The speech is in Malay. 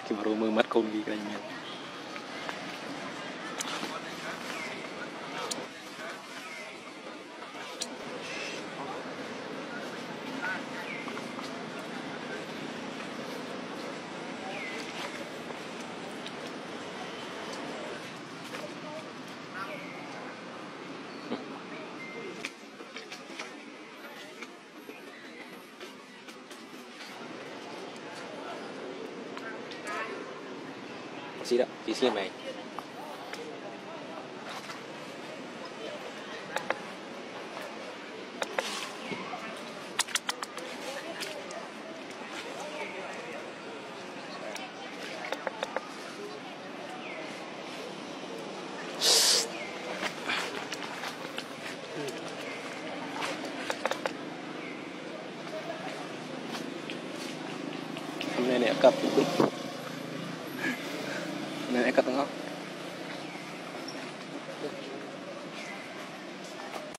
Cuma rumah mat kau lagi kayaknya. Sih dah, sisi mai. Nenek kat. Nenek kat tengah.